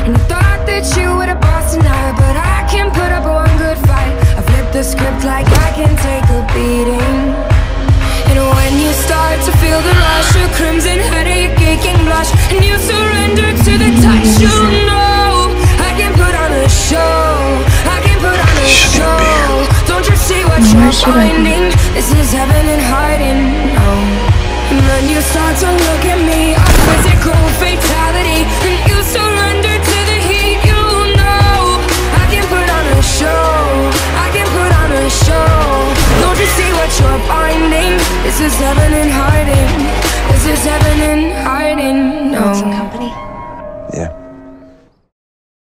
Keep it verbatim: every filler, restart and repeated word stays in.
And you thought that you were the boss tonight, but I can put up one good fight. I flip the script like I can take a beating. And when you start to feel the rush, a crimson headache, aching blush, and you surrender to the touch, you know I can put on a show. I can put on a show. Don't you see what you're finding? This is heaven in hiding. No. And then you start to look at me, a physical fatality, and you surrender to